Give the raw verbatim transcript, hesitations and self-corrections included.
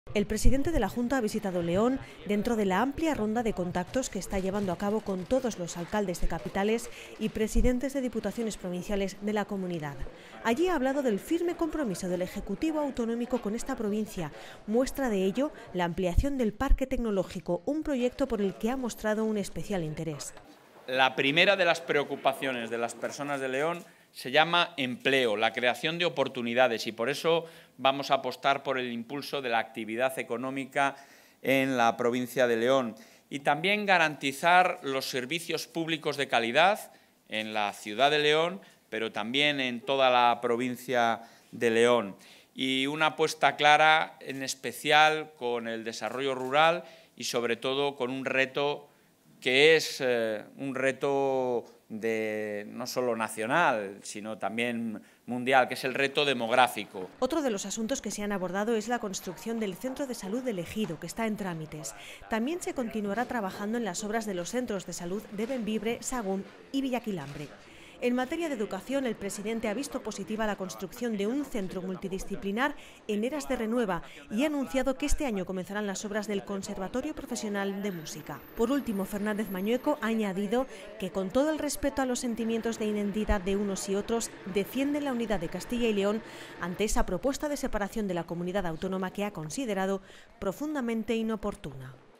El presidente de la Junta ha visitado León dentro de la amplia ronda de contactos que está llevando a cabo con todos los alcaldes de capitales y presidentes de diputaciones provinciales de la comunidad. Allí ha hablado del firme compromiso del Ejecutivo autonómico con esta provincia. Muestra de ello la ampliación del Parque Tecnológico, un proyecto por el que ha mostrado un especial interés. La primera de las preocupaciones de las personas de León se llama empleo, la creación de oportunidades, y por eso vamos a apostar por el impulso de la actividad económica en la provincia de León y también garantizar los servicios públicos de calidad en la ciudad de León, pero también en toda la provincia de León. Y una apuesta clara, en especial con el desarrollo rural y sobre todo con un reto que es eh, un reto de, no solo nacional, sino también mundial, que es el reto demográfico. Otro de los asuntos que se han abordado es la construcción del Centro de Salud del Ejido, que está en trámites. También se continuará trabajando en las obras de los centros de salud de Bembibre, Sagún y Villaquilambre. En materia de educación, el presidente ha visto positiva la construcción de un centro multidisciplinar en Eras de Renueva y ha anunciado que este año comenzarán las obras del Conservatorio Profesional de Música. Por último, Fernández Mañueco ha añadido que, con todo el respeto a los sentimientos de identidad de unos y otros, defienden la unidad de Castilla y León ante esa propuesta de separación de la comunidad autónoma que ha considerado profundamente inoportuna.